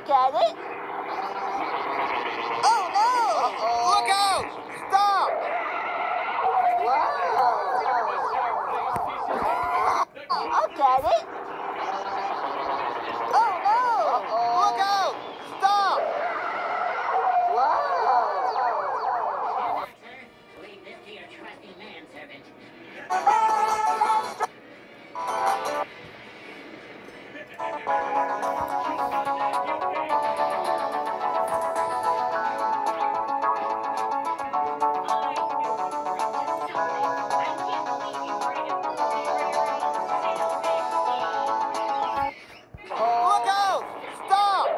Look at it. Oh, no! Look out! Stop! Look at it. Oh, no! Look out! Stop! Leave this to your trusty manservant. Look out! Stop!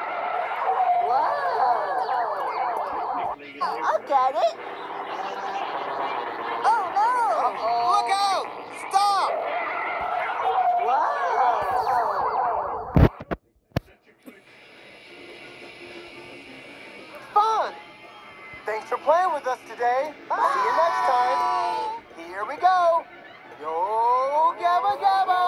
Look at it. Oh, no! Look out! Stop! Fun! Thanks for playing with us today. See you next time. Here we go. Yo Gabba Gabba!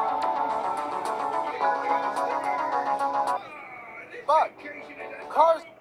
But cars